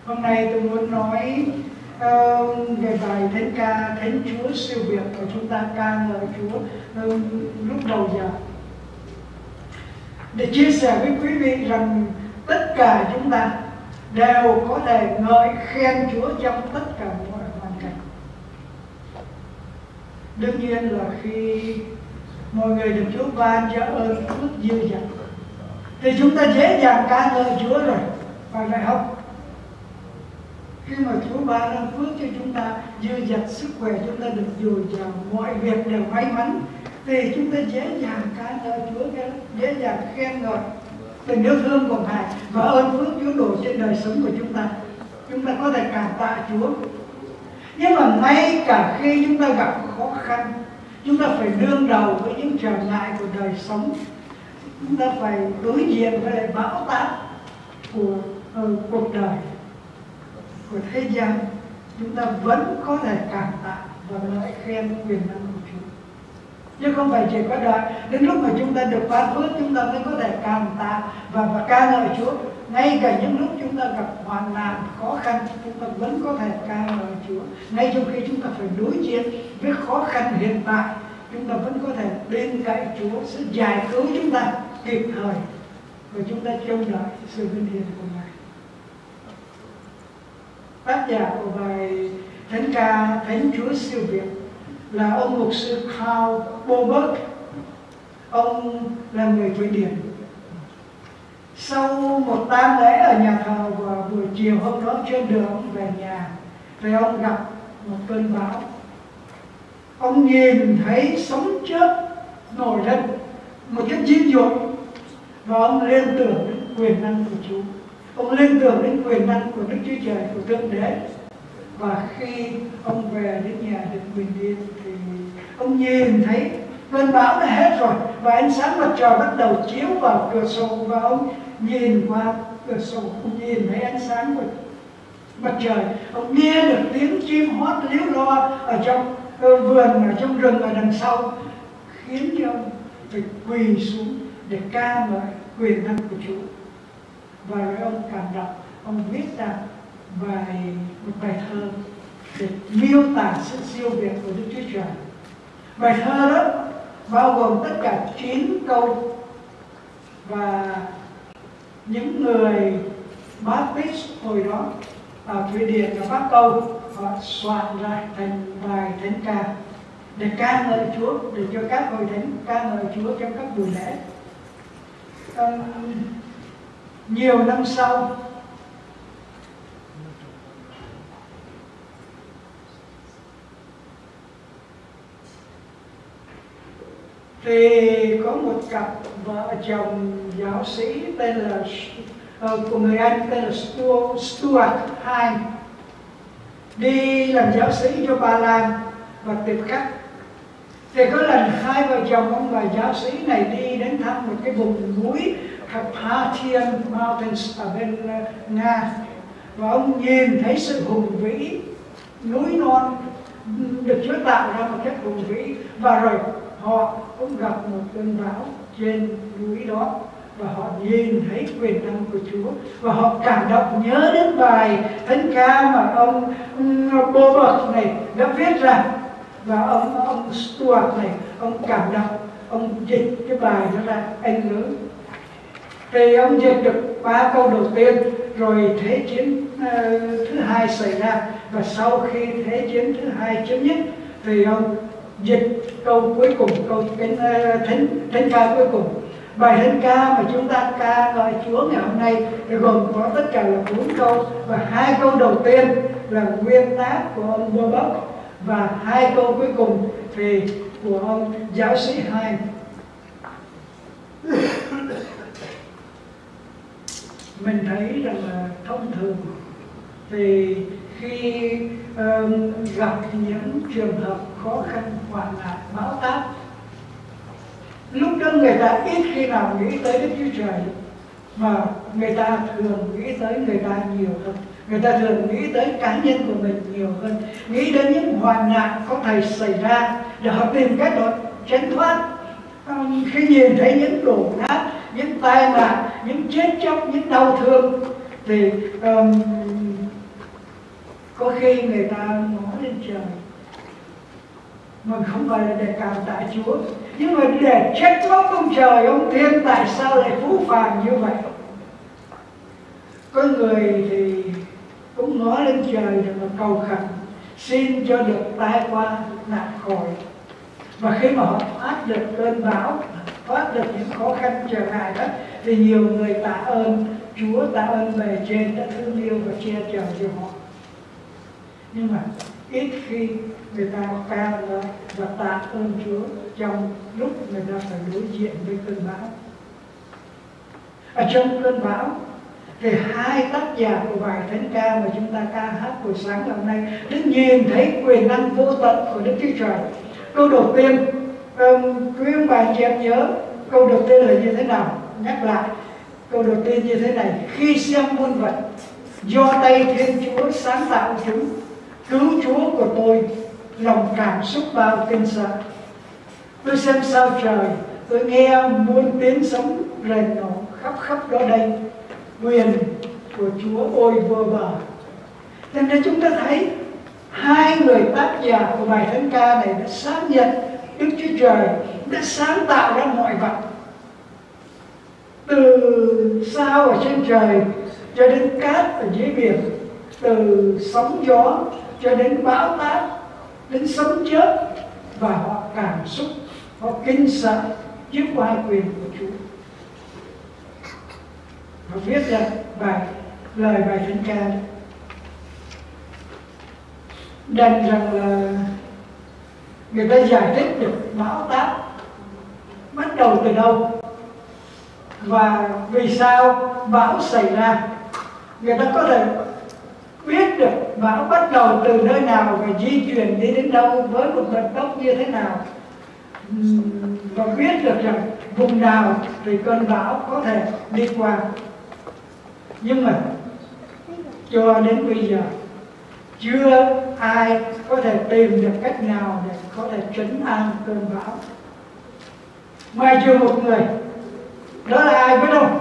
Hôm nay tôi muốn nói về bài thánh ca Thánh Chúa siêu việt của chúng ta ca ngợi Chúa lúc đầu giờ, để chia sẻ với quý vị rằng tất cả chúng ta đều có thể ngợi khen Chúa trong tất cả mọi hoàn cảnh. Đương nhiên là khi mọi người được Chúa ban cho ơn phước dư dật thì chúng ta dễ dàng ca ngợi Chúa rồi, phải không? Khi mà Chúa ban ơn phước cho chúng ta dư dật sức khỏe, chúng ta được dồi dào, mọi việc đều may mắn, thì chúng ta dễ dàng ca ngợi Chúa, dễ dàng khen ngợi tình yêu thương của Ngài và ơn phước Chúa đổ trên đời sống của chúng ta. Chúng ta có thể cảm tạ Chúa. Nhưng mà ngay cả khi chúng ta gặp khó khăn, chúng ta phải đương đầu với những trở ngại của đời sống, chúng ta phải đối diện với lại bão táp của cuộc đời, của thế gian, chúng ta vẫn có thể cảm tạ và ngợi khen quyền năng của Chúa. Chứ không phải chỉ có đợi đến lúc mà chúng ta được ban phước chúng ta mới có thể cảm tạ và ca ngợi Chúa. Ngay cả những lúc chúng ta gặp hoạn nạn, khó khăn, chúng ta vẫn có thể ca ngợi Chúa. Ngay trong khi chúng ta phải đối diện với khó khăn hiện tại, chúng ta vẫn có thể bên cạnh Chúa sẽ giải cứu chúng ta kịp thời, và chúng ta trông đợi sự vinh hiển của Ngài. Tác giả của bài thánh ca Thánh Chúa siêu việt là ông mục sư Karl Boberg. Ông là người Thụy Điển. Sau một tang lễ ở nhà thờ vào buổi chiều hôm đó, trên đường về nhà thì ông gặp một cơn bão. Ông nhìn thấy sấm chớp nổi lên một cách dữ dội, và ông liên tưởng đến quyền năng của Chúa. Ông liên tưởng đến quyền năng của Đức Chúa Trời, của Thượng Đế. Và khi ông về đến nhà được bình yên thì ông nhìn thấy cơn bão đã hết rồi, và ánh sáng mặt trời bắt đầu chiếu vào cửa sổ, và ông nhìn qua cửa sổ, ông nhìn thấy ánh sáng của mặt trời. Ông nghe được tiếng chim hót líu lo ở trong vườn, ở trong rừng ở đằng sau, khiến cho ông phải quỳ xuống để ca ngợi quyền năng của Chúa. Và rồi ông cảm động, ông viết ra một bài thơ để miêu tả sự siêu việt của Đức Chúa Trời. Bài thơ đó bao gồm tất cả 9 câu, và những người Baptist hồi đó ở Thụy Điển và Bắc Âu, họ soạn lại thành bài thánh ca để ca ngợi Chúa, để cho các hội thánh ca ngợi Chúa trong các buổi lễ. Nhiều năm sau, thì có một cặp vợ chồng giáo sĩ tên là của người Anh tên là Stuart Hine đi làm giáo sĩ cho Ba Lan và Tiệp Khắc. Thì có lần hai vợ chồng ông bà giáo sĩ này đi đến thăm một cái vùng núi Carpathian Mountains ở bên Nga, và ông nhìn thấy sự hùng vĩ núi non được Chúa tạo ra một cách hùng vĩ, và rồi họ cũng gặp một cơn bão trên núi đó, và họ nhìn thấy quyền năng của Chúa, và họ cảm động nhớ đến bài thánh ca mà ông Boberg này đã viết ra. Và ông Stuart này, ông cảm động, ông dịch cái bài đó ra Anh ngữ. Thì ông dịch được 3 câu đầu tiên, rồi Thế chiến thứ hai xảy ra, và sau khi Thế chiến thứ hai chấm dứt thì ông dịch câu cuối cùng, câu thánh ca cuối cùng. Bài thánh ca mà chúng ta ca ngợi Chúa ngày hôm nay gồm có tất cả là 4 câu, và 2 câu đầu tiên là nguyên tác của ông Boberg, và 2 câu cuối cùng thì của ông giáo sĩ Hine. Mình thấy rằng là thông thường thì khi gặp những trường hợp khó khăn, hoạn nạn, bão táp, lúc đó người ta ít khi nào nghĩ tới Đức Chúa Trời, mà người ta thường nghĩ tới người ta nhiều hơn. Người ta thường nghĩ tới cá nhân của mình nhiều hơn, nghĩ đến những hoạn nạn có thể xảy ra để họ tìm cách họ tránh thoát. Khi nhìn thấy những đổ nát, những tai nạn, những chết chóc, những đau thương, thì Có khi người ta ngó lên trời mà không phải là để cảm tạ Chúa, nhưng mà để trách móc ông trời, ông thiên tại sao lại phũ phàng như vậy. Có người thì cũng ngó lên trời để mà cầu khẩn xin cho được tai qua nạn khỏi. Và khi mà họ thoát được cơn bão, thoát được những khó khăn trở ngại đó, thì nhiều người tạ ơn Chúa, tạ ơn bề trên đã thương yêu và che chở cho họ. Nhưng mà ít khi người ta ca ngợi và tạ ơn Chúa trong lúc người ta phải đối diện với cơn bão. Ở trong cơn bão thì hai tác giả của bài thánh ca mà chúng ta ca hát buổi sáng ngày hôm nay đã nhìn thấy quyền năng vô tận của Đức Chúa Trời. Câu đầu tiên, quý ông bà chị em nhớ câu đầu tiên là như thế nào? Nhắc lại câu đầu tiên như thế này: khi xem muôn vật do tay Thiên Chúa sáng tạo chúng, cứu Chúa của tôi lòng cảm xúc bao kinh sợ. Tôi xem sao trời, tôi nghe muôn tiếng sấm rền nổ khắp khắp đó đây, quyền của Chúa ôi vô bờ. Thế nên chúng ta thấy hai người tác giả của bài thánh ca này đã xác nhận Đức Chúa Trời đã sáng tạo ra mọi vật, từ sao ở trên trời cho đến cát ở dưới biển, từ sóng gió cho đến bão táp, đến sấm chớp, và họ cảm xúc, họ kinh sợ trước oai quyền của Chúa. Họ viết ra lời bài thánh ca đành rằng là người ta giải thích được bão táp bắt đầu từ đâu và vì sao bão xảy ra. Người ta có thể biết được bão bắt đầu từ nơi nào và di chuyển đi đến đâu với một vận tốc như thế nào, và biết được rằng vùng nào thì cơn bão có thể đi qua. Nhưng mà cho đến bây giờ chưa ai có thể tìm được cách nào để có thể trấn an cơn bão, ngoài trừ một người. Đó là ai biết không?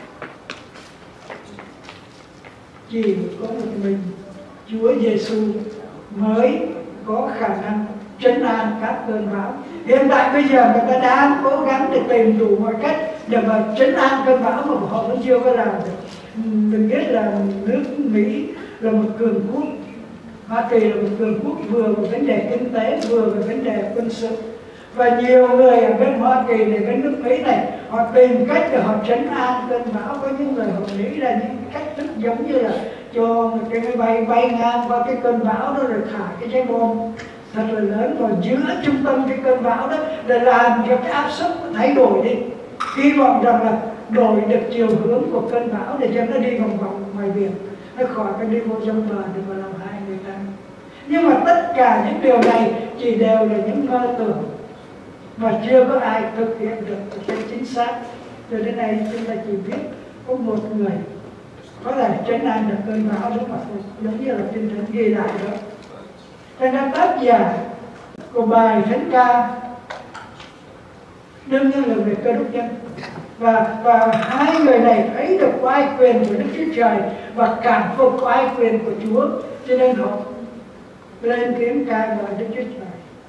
Chỉ có một mình Chúa Giêsu mới có khả năng trấn an các cơn bão. Hiện tại bây giờ người ta đang cố gắng để tìm đủ mọi cách để mà trấn an cơn bão mà họ vẫn chưa có làm được. Mình biết là nước Mỹ là một cường quốc, Hoa Kỳ là một cường quốc vừa về vấn đề kinh tế vừa về vấn đề quân sự, và nhiều người ở bên Hoa Kỳ này, bên nước Mỹ này, họ tìm cách để họ trấn an cơn bão. Có những người họ nghĩ ra những cách thức giống như là cho một cái máy bay bay ngang qua cái cơn bão đó rồi thả cái trái bom thật là lớn vào giữa trung tâm cái cơn bão đó để làm cho cái áp suất thay đổi đi, hy vọng rằng là đổi được chiều hướng của cơn bão để cho nó đi vòng vòng ngoài biển, nó khỏi cái đi vô trong bờ để mà làm hại người ta. Nhưng mà tất cả những điều này chỉ đều là những mơ tưởng mà chưa có ai thực hiện được một cách chính xác. Cho đến nay chúng ta chỉ biết có một người có thể trấn an được cơn bão đó mà thôi, giống như là Kinh Thánh ghi lại đó. Cho nên tác giả của bài thánh ca đương nhiên là người Cơ Đốc nhân, và hai người này thấy được oai quyền của Đức Chúa Trời và cảm phục oai quyền của Chúa, cho nên họ lên tiếng ca ngợi Đức Chúa Trời.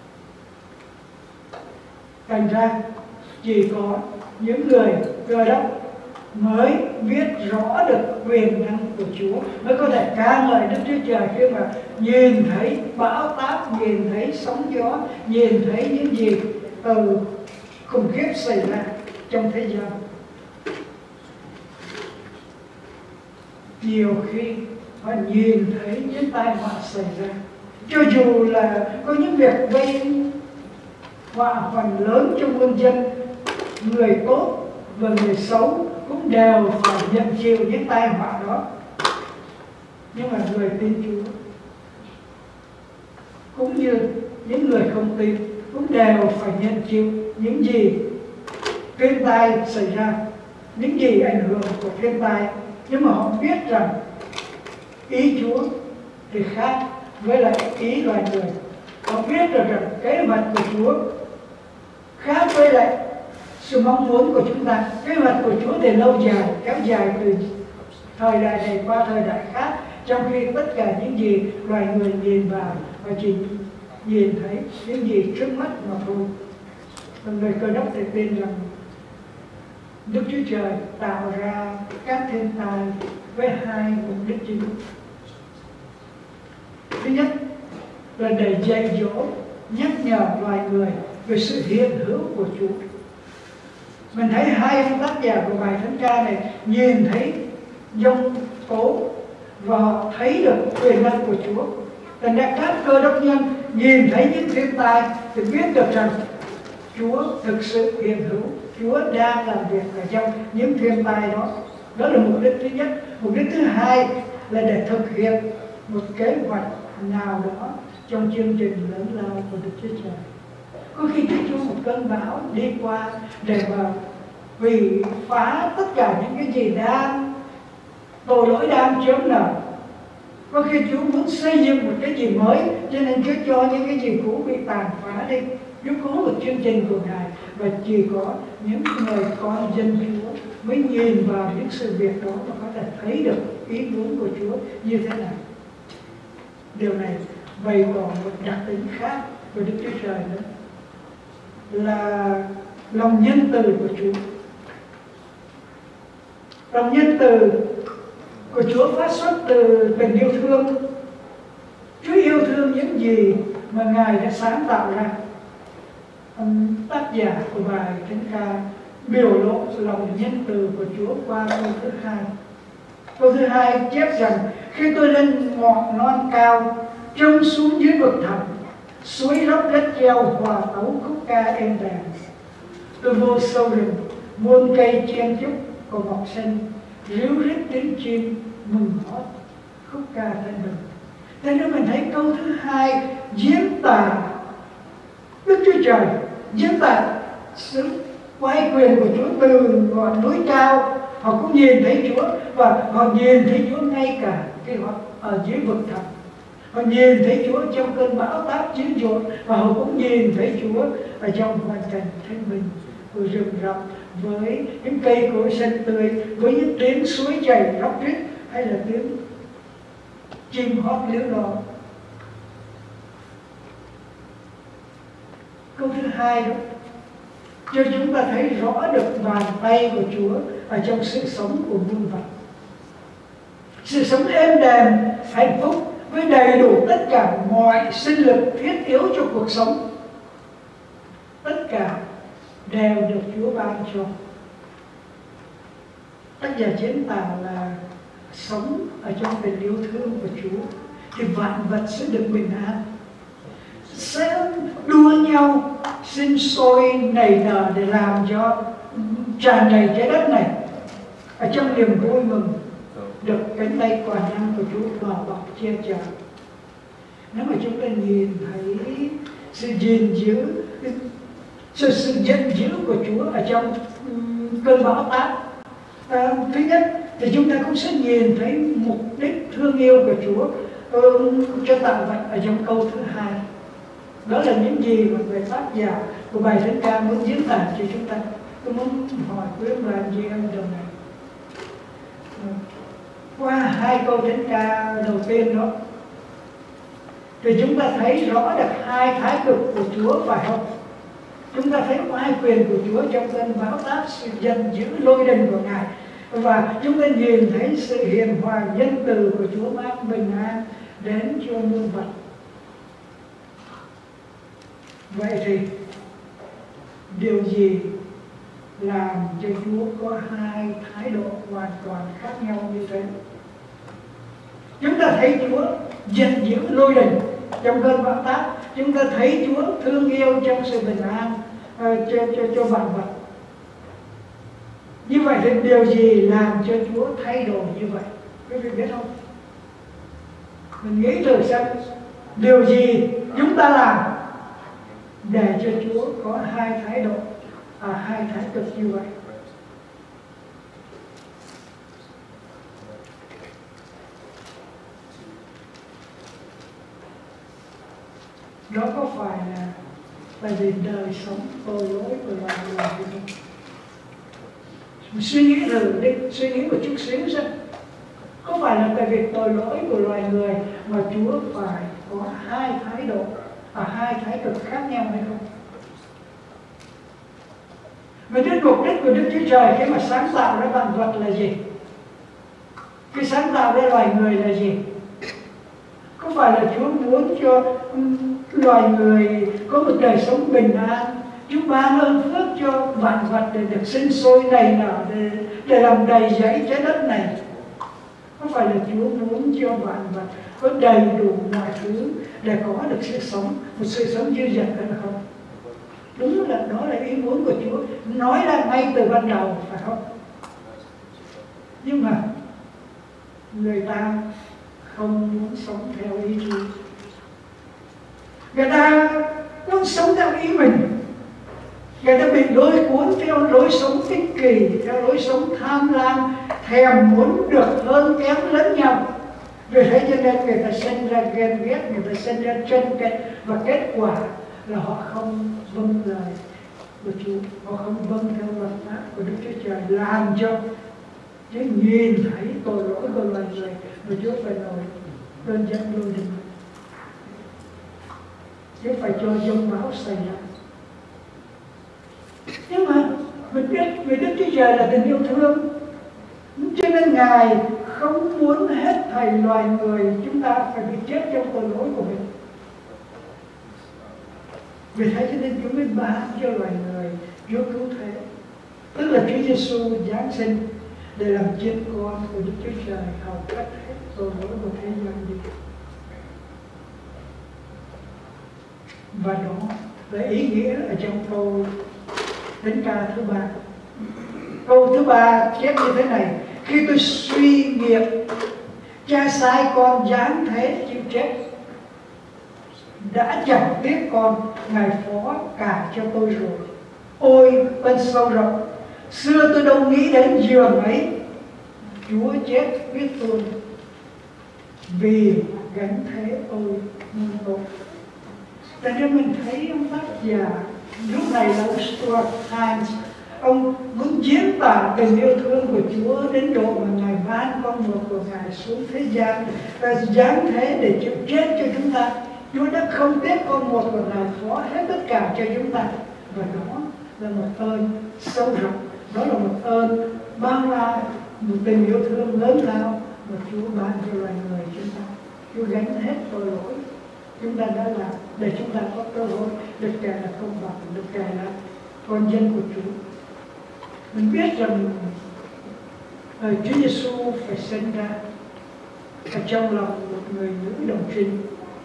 Thành ra chỉ có những người Cơ Đốc mới biết rõ được quyền năng của Chúa, mới có thể ca ngợi Đức Chúa Trời khi mà nhìn thấy bão táp, nhìn thấy sóng gió, nhìn thấy những gì từ khủng khiếp xảy ra trong thế gian. Nhiều khi họ nhìn thấy những tai họa xảy ra, cho dù là có những việc gây họa hoạn lớn trong muôn dân, người tốt và người xấu cũng đều phải nhận chịu những tai họa đó. Nhưng mà người tin Chúa cũng như những người không tin cũng đều phải nhận chịu những gì thiên tai xảy ra, những gì ảnh hưởng của thiên tai. Nhưng mà họ biết rằng ý Chúa thì khác với lại ý loài người. Họ biết được rằng kế hoạch của Chúa khác với lại sự mong muốn của chúng ta. Kế hoạch của Chúa thì lâu dài, kéo dài từ thời đại này qua thời đại khác, trong khi tất cả những gì loài người nhìn vào và chỉ nhìn thấy những gì trước mắt mà thôi. Người Cơ Đốc thì tin rằng Đức Chúa Trời tạo ra các thiên tai với hai mục đích chính. Thứ nhất là để dạy dỗ, nhắc nhở loài người về sự hiện hữu của Chúa. Mình thấy hai ông tác giả của bài thánh ca này nhìn thấy dông tố và họ thấy được quyền năng của Chúa. Thành ra các Cơ Đốc nhân nhìn thấy những thiên tai thì biết được rằng Chúa thực sự hiện hữu, Chúa đang làm việc ở trong những thiên tai đó. Đó là mục đích thứ nhất. Mục đích thứ hai là để thực hiện một kế hoạch nào đó trong chương trình lớn lao của Đức Chúa Trời. Có khi Chúa Chúa một cơn bão đi qua để mà hủy phá tất cả những cái gì đang tội lỗi đang chớm nở. Có khi Chúa muốn xây dựng một cái gì mới, cho nên Chúa cho những cái gì cũ bị tàn phá đi. Chúa có một chương trình của Ngài, và chỉ có những người con dân Chúa mới nhìn vào những sự việc đó và có thể thấy được ý muốn của Chúa như thế nào. Điều này bày tỏ một đặc tính khác của Đức Chúa Trời nữa, là lòng nhân từ của Chúa. Lòng nhân từ của Chúa phát xuất từ tình yêu thương. Chúa yêu thương những gì mà Ngài đã sáng tạo ra. Tác giả của bài thánh ca biểu lộ lòng nhân từ của Chúa qua câu thứ hai. Câu thứ hai chép rằng: khi tôi lên ngọn non cao, trông xuống dưới vực thẳm, suối róc rách treo hòa tấu khúc ca êm đềm. Tôi vô sâu rừng, muôn cây chen chúc của mọc xanh, ríu rít tiếng chim mừng hót khúc ca thanh bình. Thế nên mình thấy câu thứ hai diễn tả Đức Chúa Trời, diễn tả sự quay quyền của Chúa từ ngọn núi cao. Họ cũng nhìn thấy Chúa, và họ nhìn thấy Chúa ngay cả khi họ ở dưới vực thẳm. Họ nhìn thấy Chúa trong cơn bão táp dữ dội, và họ cũng nhìn thấy Chúa ở trong hoàn cảnh thanh bình của rừng rậm, với những cây cối xanh tươi, với những tiếng suối chảy róc rít, hay là tiếng chim hót líu lo. Câu thứ hai đó cho chúng ta thấy rõ được bàn tay của Chúa ở trong sự sống của muôn vật. Sự sống êm đềm, hạnh phúc với đầy đủ tất cả mọi sinh lực thiết yếu cho cuộc sống, tất cả đều được Chúa ban cho. Tác giả diễn tả là sống ở trong tình yêu thương của Chúa thì vạn vật sẽ được bình an, sẽ đua nhau sinh sôi nảy nở để làm cho tràn đầy trái đất này ở trong niềm vui mừng được cánh tay toàn năng của Chúa bảo bọc che chở. Nếu mà chúng ta nhìn thấy sự gìn giữ, sự giận dữ của Chúa ở trong cơn bão táp, thứ nhất thì chúng ta cũng sẽ nhìn thấy mục đích thương yêu của Chúa cho tạo vật ở trong câu thứ hai. Đó là những gì mà người tác giả của bài thánh ca muốn diễn tả cho chúng ta. Tôi muốn hỏi quý ông bà anh chị em điều này. Qua hai câu thánh ca đầu tiên đó thì chúng ta thấy rõ được hai thái cực của Chúa, phải không? Chúng ta thấy oai quyền của Chúa trong cơn bão táp, sự giận dữ lôi đình của Ngài, và chúng ta nhìn thấy sự hiền hòa nhân từ của Chúa mang bình an đến cho muôn vật. Vậy thì điều gì làm cho Chúa có hai thái độ hoàn toàn khác nhau như thế? Chúng ta thấy Chúa giận dữ lôi đình trong cơn bão táp, chúng ta thấy Chúa thương yêu trong sự bình an cho vạn vật. Như vậy thì điều gì làm cho Chúa thay đổi như vậy? Quý vị biết không? Mình nghĩ thử xem, điều gì chúng ta làm để cho Chúa có hai thái độ, hai thái cực như vậy? Đó có phải là tại vì đời sống tội lỗi của loài người hay không? Suy nghĩ thử đi, suy nghĩ một chút xíu xem. Có Có phải là tại vì tội lỗi của loài người mà Chúa phải có hai thái độ khác nhau hay không? Vậy đến mục đích của Đức Chúa Trời khi mà sáng tạo ra vạn vật là gì? Khi sáng tạo ra loài người là gì? Có phải là Chúa muốn cho loài người có một đời sống bình an, Chúa ban ơn phước cho vạn vật để được sinh sôi đầy nở, để làm đầy dẫy trái đất này? Có phải là Chúa muốn cho vạn vật có đầy đủ mọi thứ để có được sự sống, một sự sống dư dật hay là không? Đúng là đó là ý muốn của Chúa, nói ra ngay từ ban đầu, phải không? Nhưng mà người ta không muốn sống theo ý Chúa. Người ta muốn sống theo ý mình. Người ta bị lôi cuốn theo lối sống ích kỷ, theo lối sống tham lam, thèm muốn được hơn kém lẫn nhau. Vì thế cho nên người ta sinh ra ghen ghét, người ta sinh ra tranh cãi, và kết quả là họ không vâng lời của Chúa, họ không vâng theo luật pháp của Đức Chúa Trời, làm cho Chúa nhìn thấy tội lỗi của loài người mà Chúa phải nổi cơn giận lôi đình. Chúa phải cho giông bão xảy ra. Nhưng mà mình biết vì Đức Chúa Trời là tình yêu thương, cho nên Ngài không muốn hết thảy loài người chúng ta phải bị chết trong tội lỗi của mình. Vì thế cho nên Chúa mới ban cho loài người Chúa cứu thế, tức là Chúa Giêsu giáng sinh để làm chiên con của Đức Chúa Trời, hầu cất hết tội lỗi của thế gian đi. Và đó là ý nghĩa ở trong câu Thánh ca thứ 3. Câu thứ 3 chép như thế này: khi tôi suy nghiệm, Cha sai con giáng thế chịu chết, đã chẳng tiếc con, Ngài phó cả cho tôi rồi. Ôi ơn sâu rộng, xưa tôi đâu nghĩ đến giường ấy. Chúa chết biết tôi vì gánh thế ôi muôn tội. Tại nên mình thấy ông tác giả lúc này là ông Stuart Hines, ông muốn diễn tả tình yêu thương của Chúa đến độ mà Ngài ban con một của Ngài xuống thế gian và giáng thế để chịu chết cho chúng ta. Chúa đã không tiếc con một của Ngài, phó hết tất cả cho chúng ta. Và đó là một ơn sâu rộng, đó là một ơn bao la, một tình yêu thương lớn lao mà Chúa ban cho loài người chúng ta. Chúa gánh hết tội lỗi chúng ta đã làm để chúng ta có cơ hội được kể là công bằng, được kể là con dân của Chúa. Mình biết rằng Chúa Giêsu phải sinh ra ở trong lòng một người nữ đồng trinh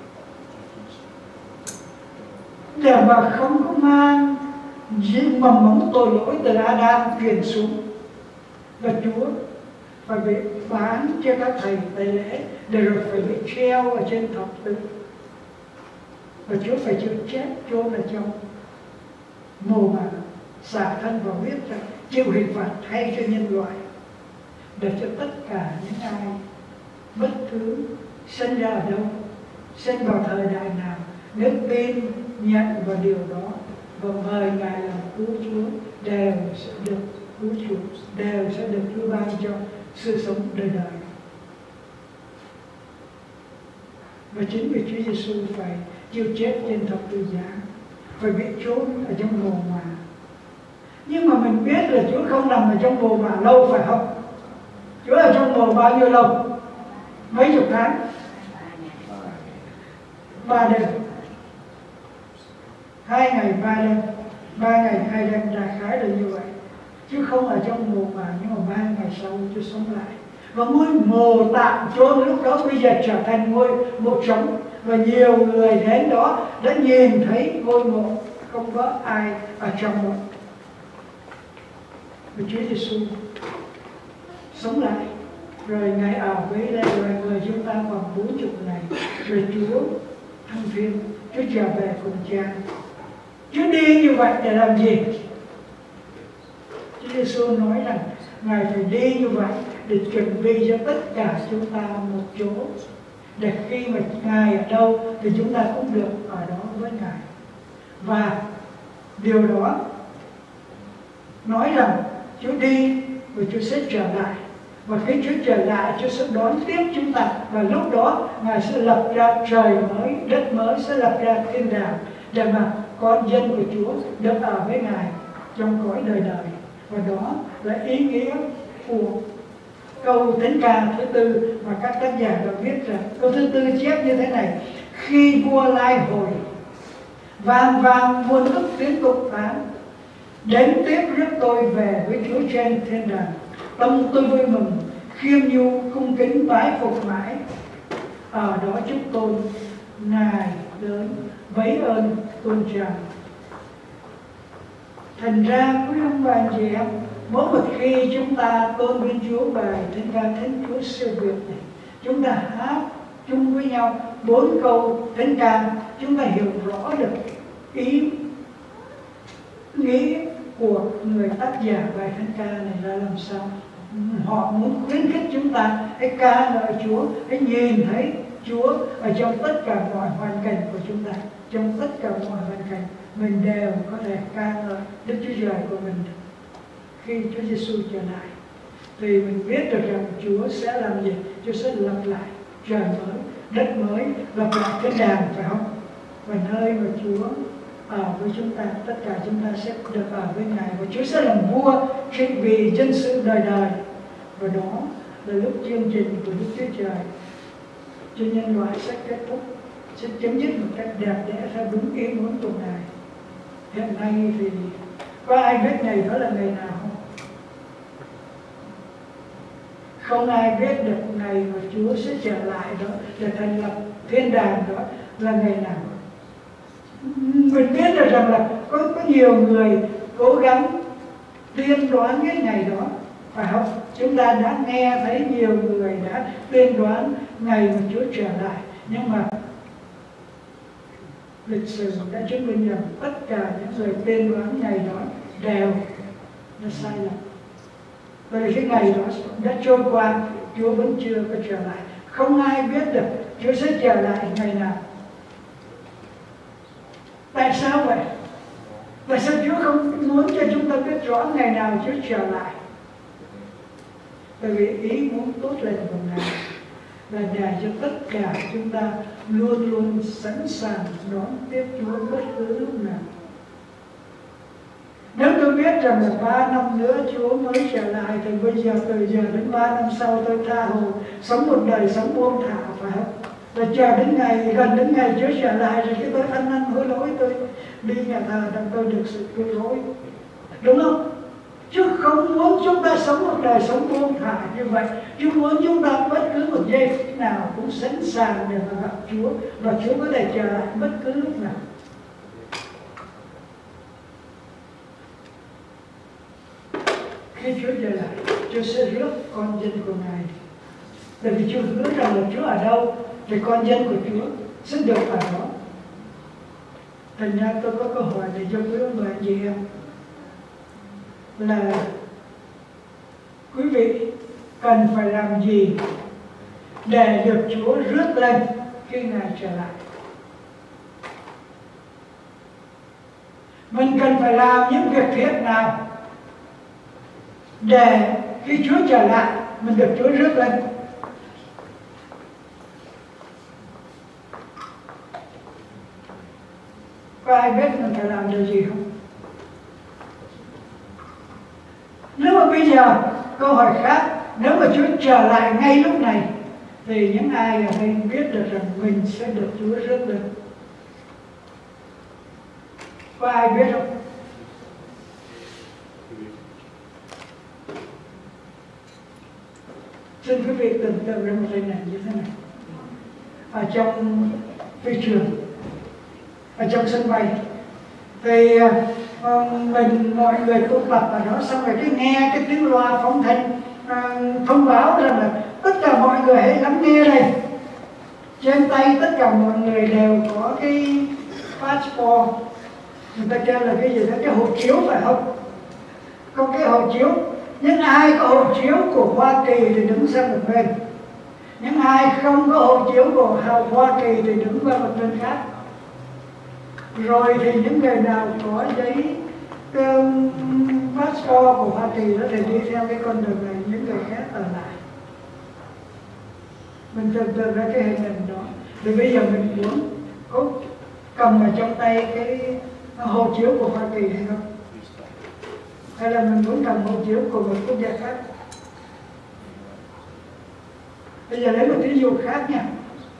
để mà không có mang mầm mống tội lỗi từ Adam truyền xuống, và Chúa phải bị bán cho các thầy tây lễ để rồi phải bị treo ở trên thập tự, và Chúa phải chịu chết chôn ở trong mồ mả, xả thân vào huyết, chịu hình phạt thay cho nhân loại, để cho tất cả những ai bất cứ sinh ra ở đâu, sinh vào thời đại nào, nếu tin nhận vào điều đó và mời Ngài làm cứu Chúa, đều sẽ được cứu Chúa, đều sẽ được Chúa ban cho sự sống đời đời. Và chính vì Chúa Giêsu phải chịu chết trên thập tự giá, phải bị chôn ở trong mồ mả. Nhưng mà mình biết là Chúa không nằm ở trong mồ mả lâu, phải không? Chúa ở trong mồ bao nhiêu lâu? Mấy chục tháng? 3 đêm. 2 ngày 3 đêm. 3 ngày 2 đêm, đại khái là như vậy. Chứ không ở trong mồ mả, nhưng mà 3 ngày sau Chúa sống lại. Và ngôi mồ tạm chôn lúc đó bây giờ trở thành ngôi mộ trống, và nhiều người đến đó đã nhìn thấy ngôi mộ không có ai ở trong đó. Và Chúa Giêsu sống lại, rồi Ngài ở với đây loài người chúng ta khoảng 40 ngày, rồi Chúa thăng thiên, Chúa trở về cùng Cha. Chúa đi như vậy để làm gì? Chúa Giêsu nói rằng Ngài phải đi như vậy để chuẩn bị cho tất cả chúng ta một chỗ, để khi mà Ngài ở đâu thì chúng ta cũng được ở đó với Ngài. Và điều đó nói rằng Chúa đi và Chúa sẽ trở lại, Và khi Chúa trở lại, Chúa sẽ đón tiếp chúng ta. Và lúc đó Ngài sẽ lập ra trời mới, đất mới, sẽ lập ra thiên đàng để mà con dân của Chúa được ở với Ngài trong cõi đời đời. Và đó là ý nghĩa của câu thánh ca thứ tư mà các tác giả đã viết ra. Câu thứ tư chép như thế này: khi vua lai hồi, vang vang muôn ức tiếng tục phán, đến tiếp rước tôi về với Chúa trên thiên đàng. Tâm tôi vui mừng, khiêm nhu cung kính bái phục mãi, ở đó chúc tôn Ngài lớn vấy ơn tôn tràng. Thành ra quý ông bà anh chị em, mỗi một khi chúng ta tôn vinh Chúa bài thánh ca Thánh Chúa siêu việt này, chúng ta hát chung với nhau 4 câu thánh ca, chúng ta hiểu rõ được ý nghĩa của người tác giả bài thánh ca này ra làm sao. Họ muốn khuyến khích chúng ta hãy ca ngợi Chúa, hãy nhìn thấy Chúa ở trong tất cả mọi hoàn cảnh của chúng ta. Trong tất cả mọi hoàn cảnh, mình đều có thể ca ngợi Đức Chúa Trời của mình. Khi Chúa Giêsu trở lại, thì mình biết được rằng Chúa sẽ làm gì? Chúa sẽ lập lại trời mới, đất mới, lập lại thiên đàng, phải không? Và nơi mà Chúa ở với chúng ta, tất cả chúng ta sẽ được ở với Ngài. Và Chúa sẽ làm vua trị vì dân sự đời đời. Và đó là lúc chương trình của Đức Chúa Trời cho nhân loại sẽ kết thúc, sẽ chấm dứt một cách đẹp đẽ theo đúng ý muốn của Ngài. Hiện nay thì có ai biết ngày đó là ngày nào không? Không ai biết được ngày mà Chúa sẽ trở lại đó để thành lập thiên đàng đó là ngày nào. Mình biết được rằng là có nhiều người cố gắng tiên đoán cái ngày đó, phải không? Chúng ta đã nghe thấy nhiều người đã tiên đoán ngày mà Chúa trở lại, nhưng mà lịch sử đã chứng minh rằng tất cả những người tiên đoán ngày đó đều là sai lầm. Bởi vì cái ngày đó đã trôi qua, Chúa vẫn chưa có trở lại. Không ai biết được Chúa sẽ trở lại ngày nào. Tại sao vậy? Tại sao Chúa không muốn cho chúng ta biết rõ ngày nào Chúa trở lại? Bởi vì ý muốn tốt lành của Ngài là để cho tất cả chúng ta luôn luôn sẵn sàng đón tiếp Chúa bất cứ lúc nào. Nếu tôi biết rằng là 3 năm nữa Chúa mới trở lại, thì bây giờ từ giờ đến 3 năm sau tôi tha hồ sống một đời sống buông thả, phải không? Rồi chờ đến ngày, gần đến ngày Chúa trở lại rồi cái tôi ăn năn hối lỗi, tôi đi nhà thờ để tôi được sự cứu rỗi, đúng không? Chúa không muốn chúng ta sống một đời sống buông thả như vậy. Chúa muốn chúng ta bất cứ một giây phút nào cũng sẵn sàng để mà gặp Chúa, và Chúa có thể trở lại bất cứ lúc nào. Khi Chúa trở lại, Chúa sẽ rước con dân của Ngài. Bởi vì Chúa hứa rằng là Chúa ở đâu thì con dân của Chúa sẽ được ở đó. Thành ra tôi có câu hỏi để cho quý ông bà anh chị em là quý vị cần phải làm gì để được Chúa rước lên khi Ngài trở lại? Mình cần phải làm những việc thiện nào để khi Chúa trở lại mình được Chúa rước lên? Có ai biết mình phải làm điều gì không? Nếu mà bây giờ câu hỏi khác, nếu mà Chúa trở lại ngay lúc này thì những ai ở đây biết được rằng mình sẽ được Chúa rước lên? Có ai biết không? Xin quý vị tưởng tượng ra một hình ảnh như thế này. Ở trong phi trường, ở trong sân bay, thì mọi người tụ tập ở đó, xong rồi cái nghe cái tiếng loa phóng thanh thông báo rằng là tất cả mọi người hãy lắng nghe đây. Trên tay tất cả mọi người đều có cái passport, người ta kêu là cái gì đó, cái hộ chiếu, phải không? Có cái hộ chiếu. Những ai có hộ chiếu của Hoa Kỳ thì đứng sang một bên, những ai không có hộ chiếu của Hoa Kỳ thì đứng qua một bên khác. Rồi thì những người nào có giấy passport của Hoa Kỳ đó thì đi theo cái con đường này, những người khác ở lại. Mình tưởng tượng ra cái hình ảnh đó. Thì bây giờ mình muốn có cầm ở trong tay cái hộ chiếu của Hoa Kỳ hay không? Hay là mình muốn cầm hộ chiếu của một quốc gia khác? Bây giờ lấy một ví dụ khác nha.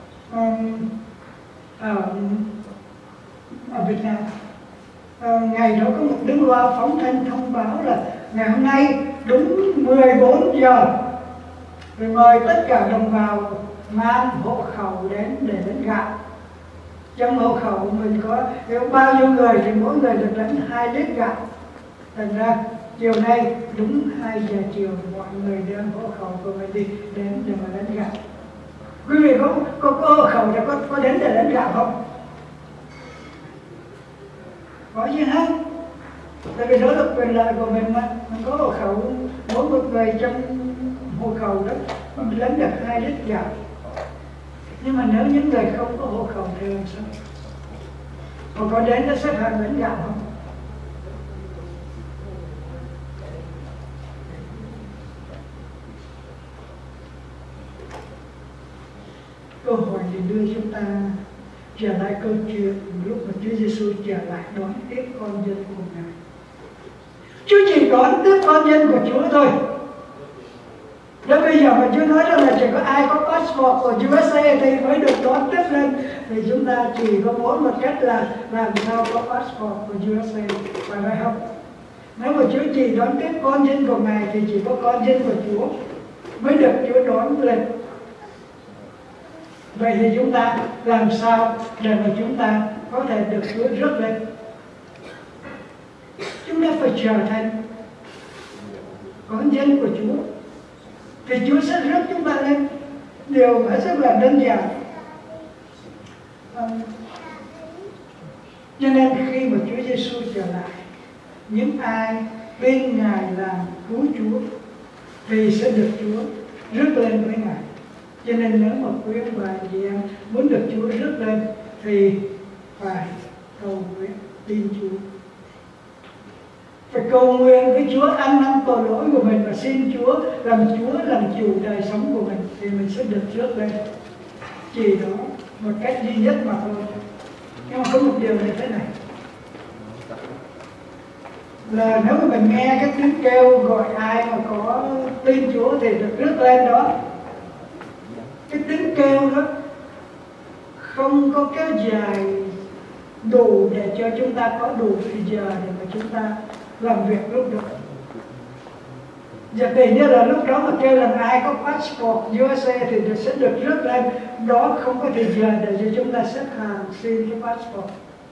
Ở Việt Nam, ngày đó có một đứng loa phóng thanh thông báo là ngày hôm nay đúng 14 giờ rồi mời tất cả đồng bào mang hộ khẩu đến để lãnh gạo. Trong hộ khẩu mình có bao nhiêu người thì mỗi người được lãnh 2 lít gạo. Thành ra chiều nay đúng 2 giờ chiều mọi người đem hộ khẩu của mình đi đến để mà lãnh gạo. Quý vị có hộ khẩu thì có đến để lãnh gạo không? Có chứ ha. Tại vì đó là quyền lợi của mình mà. Mình có hộ khẩu, mỗi một người trong hộ khẩu đó mình lãnh được 2 lít gạo. Nhưng mà nếu những người không có hộ khẩu thì làm sao? Họ có đến để xếp hàng lãnh gạo không? Câu hỏi thì đưa chúng ta trở lại câu chuyện lúc mà Chúa Giêsu trở lại đón tiếp con dân của Ngài. Chúa chỉ đón tiếp con dân của Chúa thôi. Nếu bây giờ mà Chúa nói rằng là chỉ có ai có passport của USA thì mới được đón tiếp lên, thì chúng ta chỉ có mỗi một cách là làm sao có passport của USA, phải vậy không? Nếu mà Chúa chỉ đón tiếp con dân của Ngài thì chỉ có con dân của Chúa mới được Chúa đón lên. Vậy thì chúng ta làm sao để mà chúng ta có thể được Chúa rước lên? Chúng ta phải trở thành con dân của Chúa thì Chúa sẽ rước chúng ta lên. Điều hết sức là đơn giản. Cho nên khi mà Chúa Giêsu trở lại, những ai tin Ngài làm cứu Chúa thì sẽ được Chúa rước lên với Ngài. Cho nên nếu mà quý ông bà chị em muốn được Chúa rước lên thì phải cầu nguyện tin Chúa, phải cầu nguyện với Chúa ăn năn tội lỗi của mình và xin Chúa làm chủ đời sống của mình thì mình sẽ được rước lên. Chỉ đó một cách duy nhất mà thôi. Nhưng mà có một điều như thế này là nếu mà mình nghe cái tiếng kêu gọi ai mà có tin Chúa thì được rước lên đó, cái tiếng kêu đó không có kéo dài đủ để cho chúng ta có đủ thời giờ để mà chúng ta làm việc lúc đó. Giả tỷ như là lúc đó mà kêu là ai có passport USA thì sẽ được rước lên, đó không có thời giờ để cho chúng ta xếp hàng xin cái passport.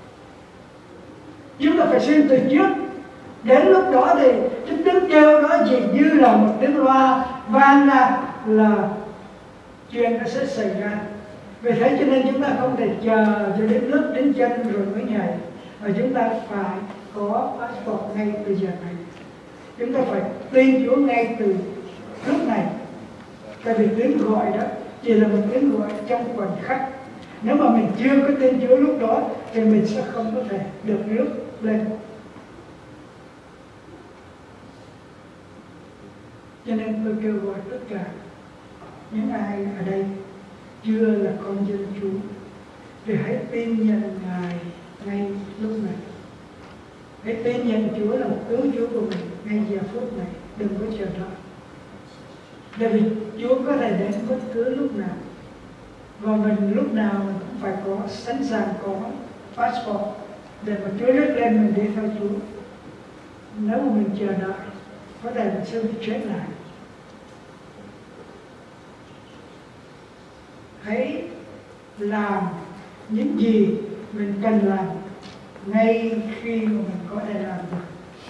Chúng ta phải xin từ trước. Đến lúc đó thì cái tiếng kêu đó chỉ như là một tiếng loa vang ra là chuyện nó sẽ xảy ra. Vì thế cho nên chúng ta không thể chờ cho đến nước đến chân rồi mới nhảy, mà chúng ta phải có passport ngay từ giờ này. Chúng ta phải tin Chúa ngay từ lúc này. Tại vì tiếng gọi đó chỉ là một tiếng gọi trong khoảnh khắc. Nếu mà mình chưa có tin Chúa lúc đó thì mình sẽ không có thể được rước lên. Cho nên tôi kêu gọi tất cả những ai ở đây chưa là con dân Chúa thì hãy tin nhận Ngài ngay lúc này. Hãy tin nhận Chúa là một cứu Chúa của mình ngay giờ phút này. Đừng có chờ đợi. Tại vì Chúa có thể đến bất cứ lúc nào. Và mình lúc nào mình cũng phải có sẵn sàng có passport để mà Chúa rước lên mình đi theo Chúa. Nếu mà mình chờ đợi có thể mình sẽ bị chết lại. Hãy làm những gì mình cần làm ngay khi mà mình có thể làm được.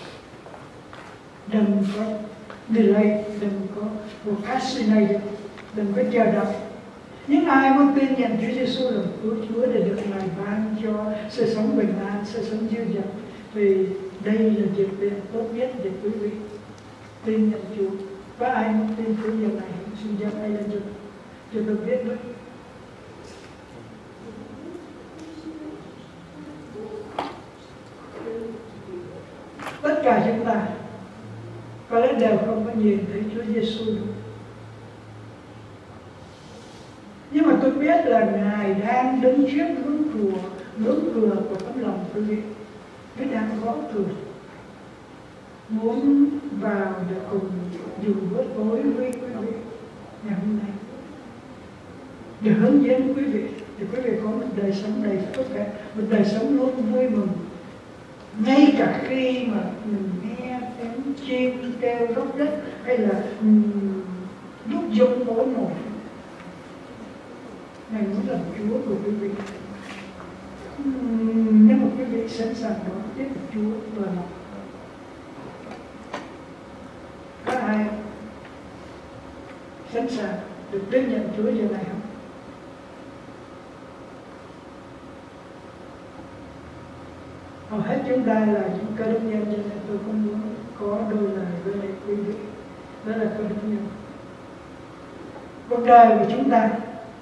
Đừng có delay, đừng có procrastinate, đừng có chờ đợi. Những ai muốn tin nhận Chúa Giêsu là cứu Chúa để được Ngài ban cho sự sống bình an, sự sống dư dật, thì đây là dịp tiện tốt nhất để quý vị tin nhận Chúa. Có ai muốn tin Chúa giờ này xin giơ tay lên cho tôi biết với. Tất cả chúng ta có lẽ đều không có nhìn thấy Chúa Giêsu đâu. Nhưng mà tôi biết là Ngài đang đứng trước ngưỡng cửa của tấm lòng quý vị. Ngài đang gõ cửa, muốn vào để cùng dùng bữa tối với quý vị ngày hôm nay, để hướng dẫn quý vị, để quý vị có một đời sống đầy phước hạnh, một đời sống luôn vui mừng. Ngay cả khi mà mình nghe tiếng chim kêu róc rách hay là lúc giông tố nổi, Ngài muốn làm Chúa của quý vị. Nếu mà quý vị sẵn sàng đón tiếp Chúa vào lòng, có ai sẵn sàng được tiếp nhận Chúa giờ này không? Hầu hết chúng ta là những cơ đốc nhân, cho nên tôi cũng muốn có đôi lời với lại quý vị. Đó là cơ đốc nhân. Cuộc đời của chúng ta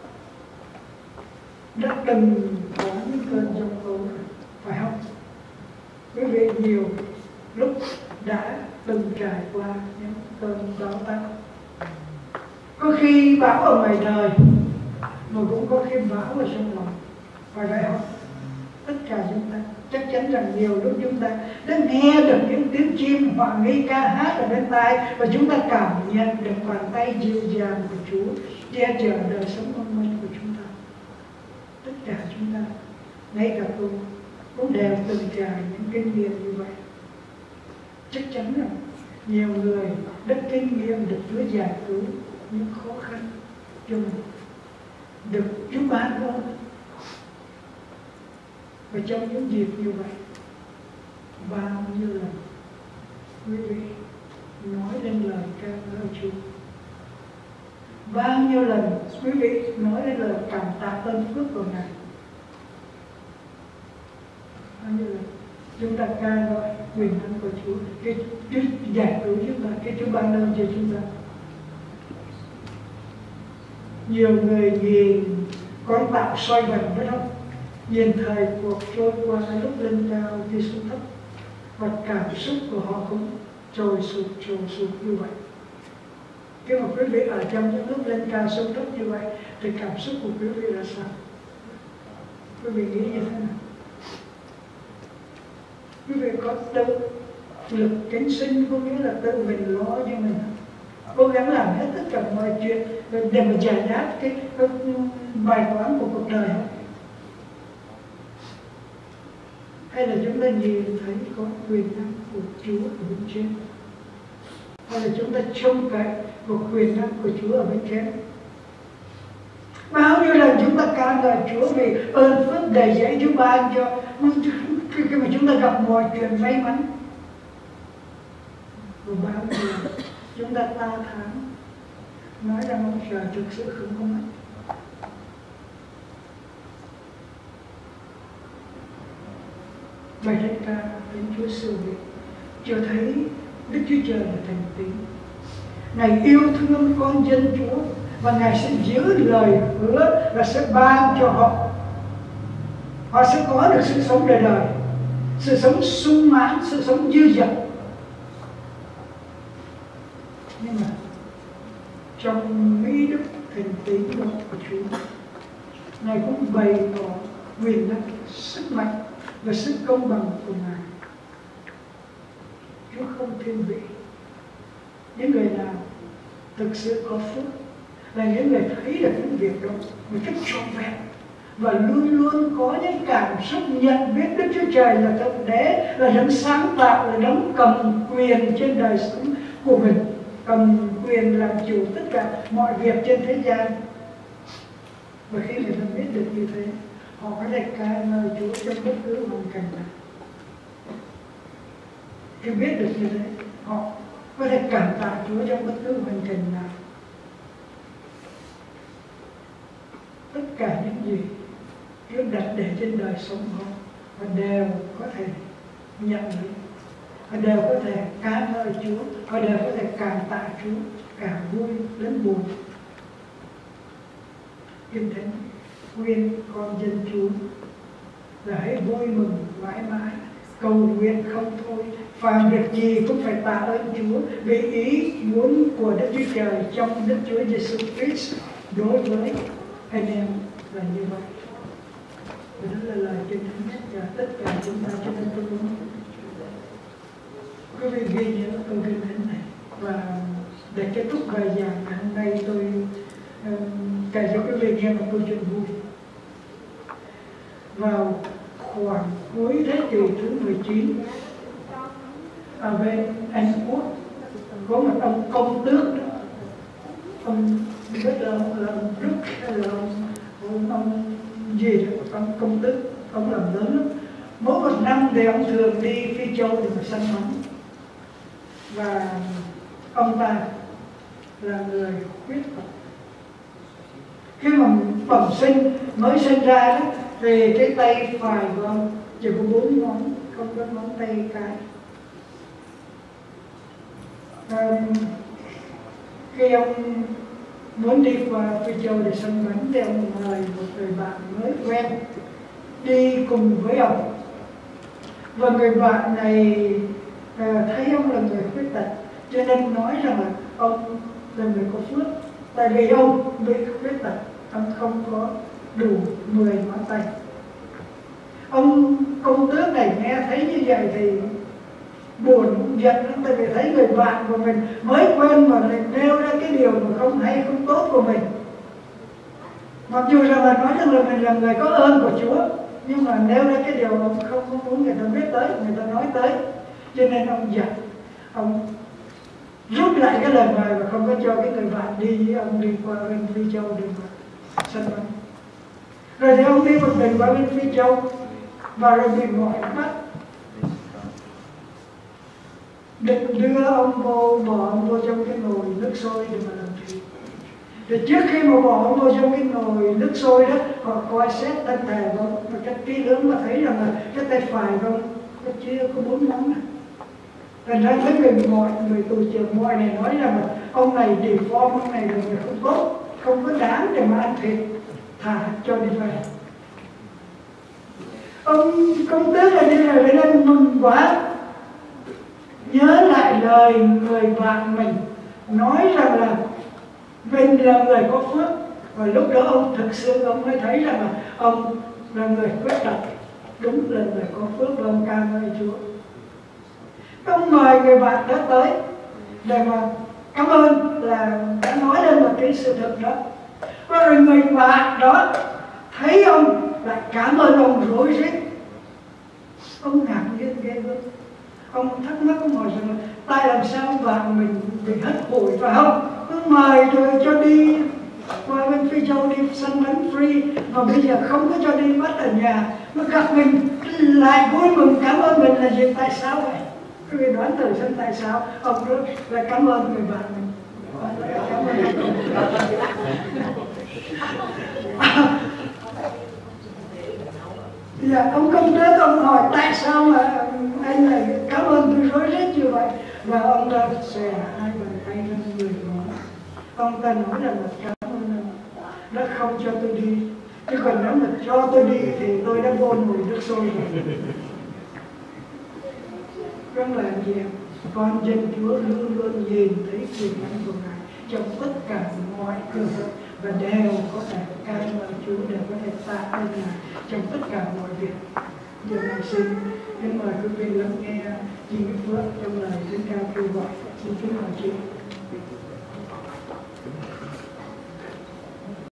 đã từng có những cơn giông tố, phải không? Quý vị nhiều lúc đã từng trải qua những cơn bão táp. Có khi bão ở ngoài đời, mà cũng có khi bão ở trong lòng, phải vậy không? Tất cả chúng ta chắc chắn rằng nhiều lúc chúng ta đã nghe được những tiếng chim hòa nghi ca hát ở bên tai, và chúng ta cảm nhận được bàn tay dịu dàng của Chúa che chở đời sống mong manh của chúng ta. Tất cả chúng ta, ngay cả tôi cũng đều từng trải những kinh nghiệm như vậy. Chắc chắn rằng nhiều người đã kinh nghiệm được Chúa giải cứu những khó khăn cho mình, được Chúa ban ơn. Và trong những dịp như vậy, bao nhiêu lần quý vị nói lên lời ca ngợi Chúa, bao nhiêu lần quý vị nói lên lời cảm tạ ơn phước của Ngài, bao nhiêu lần chúng ta ca ngợi quyền năng của Chúa, cái Chúa giải cứu chúng ta, cái Chúa ban ơn cho chúng ta. Nhiều người nhìn con tàu xoay vần, biết không? Nhìn thời cuộc trôi qua lúc lên cao đi xuống thấp, và cảm xúc của họ cũng trồi sụt như vậy. Khi mà quý vị ở trong những lúc lên cao xuống thấp như vậy, thì cảm xúc của quý vị là sao? Quý vị nghĩ như thế nào? Quý vị có tự lực cánh sinh, có nghĩa là tự mình lo cho mình, cố gắng làm hết tất cả mọi chuyện để mà giải đáp cái bài toán của cuộc đời không? Hay là chúng ta nhìn thấy có quyền năng của Chúa ở bên trên? Hay là chúng ta trông cậy vào quyền năng của Chúa ở bên trên? Bao nhiêu lần chúng ta ca ngợi Chúa vì ơn phước đầy dẫy Chúa ban cho khi mà chúng ta gặp mọi chuyện may mắn. Và bao nhiêu lần chúng ta ta thán nói rằng ông trời thực sự không có mắt. Bài thánh ca đến Chúa siêu việt cho thấy Đức Chúa Trời là thành tín. Ngài yêu thương con dân Chúa, và Ngài sẽ giữ lời hứa là sẽ ban cho họ. Họ sẽ có được sự sống đời đời, sự sống sung mãn, sự sống dư dật. Nhưng mà trong mỹ đức thành tín đó của Chúa, Ngài cũng bày tỏ quyền năng, sức mạnh và sức công bằng của Ngài. Chúa không thiên vị. Những người nào thực sự có phước là những người thấy được những việc đó một cách trọn vẹn, và luôn luôn có những cảm xúc nhận biết Đức Chúa Trời là Thượng Đế, là đấng sáng tạo, là đấng cầm quyền trên đời sống của mình, cầm quyền làm chủ tất cả mọi việc trên thế gian. Và khi người ta biết được như thế, họ có thể ca ngợi Chúa trong bất cứ hoàn cảnh nào. Khi biết được như thế, họ có thể cảm tạ Chúa trong bất cứ hoàn cảnh nào. Tất cả những gì Chúa đặt để trên đời sống họ, họ đều có thể nhận lấy, họ đều có thể ca ngợi Chúa, họ đều có thể cảm tạ Chúa, cả vui lẫn buồn. Kinh Thánh khuyên con dân Chúa là hãy vui mừng mãi mãi, cầu nguyện không thôi, phàm việc gì cũng phải tạ ơn Chúa vì ý muốn của Đức Chúa Trời trong Đức Chúa Giêsu Christ đối với anh em là như vậy. Và đó là lời chân thánh nhất cho tất cả chúng ta, cho nên tôi muốn quý vị ghi nhớ câu kinh thánh này. Và để kết thúc bài giảng ngày hôm nay, tôi kể cho quý vị nghe một câu chuyện vui. Vào khoảng cuối thế kỷ thứ 19, ở bên Anh Quốc có một ông công tước, ông biết là ông Đức hay là ông gì đó, ông công tước, ông làm lớn lắm. Mỗi một năm thì ông thường đi Phi Châu để mà săn bắn. Và ông ta là người khuyết tật. Khi mà bẩm sinh mới sinh ra đó, thì cái tay phải của ông chỉ có 4 ngón, không có ngón tay cái. Khi ông muốn đi qua Phi Châu để săn bắn thì ông mời một người bạn mới quen đi cùng với ông. Và người bạn này thấy ông là người khuyết tật, cho nên nói rằng là ông là người có phước. Tại vì ông bị khuyết tật, ông không có đủ 10 ngón tay. Ông công tước này nghe thấy như vậy thì buồn giận lắm, tại vì thấy người bạn của mình mới quen mà lại nêu ra cái điều mà không hay, không tốt của mình. Mặc dù rằng là nói rằng là mình là người có ơn của Chúa, nhưng mà nêu ra cái điều ông không muốn người ta biết tới, người ta nói tới. Cho nên ông giận, ông rút lại cái lời mời và không có cho cái người bạn đi. Ông đi qua bên Phi Châu để mà săn bắn. Rồi thì ông đi một mình qua bên Phi Châu và rồi bị gọi bắt, định đưa ông vô, bỏ ông vô trong cái nồi nước sôi để mà làm thịt. Thì trước khi mà bỏ ông vô trong cái nồi nước sôi đó, họ coi xét thân thể của ông một cách kỹ lưỡng và thấy rằng là cái tay phải của ông nó chưa có 4 ngón này. Thành ra thấy người tù trưởng mọi này nói rằng là ông này deform, ông này là người không tốt, không có đáng để mà ăn thịt, thả cho đi về. Ông công tước là đi về bên anh mừng quá, nhớ lại lời người bạn mình nói rằng là mình là người có phước. Và lúc đó ông thực sự ông mới thấy rằng là ông là người khuyết tật, đúng là người có phước, và ông ca ngợi Chúa. Ông mời người bạn đó tới để mà cảm ơn là đã nói lên một cái sự thật đó. Và rồi người bạn đó thấy ông lại cảm ơn ông rối rít. Ông ngạc nhiên ghê gớm. Ông thắc mắc, ông hỏi rằng là tại làm sao bạn mình bị hết hồn phải không? Cứ mời rồi cho đi qua bên Phi Châu đi săn bắn free, mà bây giờ không có cho đi bắt ở nhà, mà gặp mình lại vui mừng cảm ơn mình là gì? Tại sao vậy? Quý vị đoán thử xem tại sao ông đó lại cảm ơn người bạn mình. Cảm ơn dạ, ông công tước ông hỏi tại sao mà anh lại cảm ơn tôi rối rít như vậy. Và ông ta xòe 2 bàn tay lên người của ông ta nói rằng là cảm ơn ông đã không cho tôi đi, chứ còn nếu mà cho tôi đi thì tôi đã vô nồi nước sôi rồi. Rất là anh chị em, con dân Chúa luôn luôn nhìn thấy quyền năng của Ngài trong tất cả mọi cơ hội, và đều có thể ca ngợi Chúa, đều có thể tạ ơn Ngài trong tất cả mọi việc. Giờ này xin kính mời quý vị lắng nghe Chính Phước trong lời tiếng ca kêu gọi. Xin kính mời chị.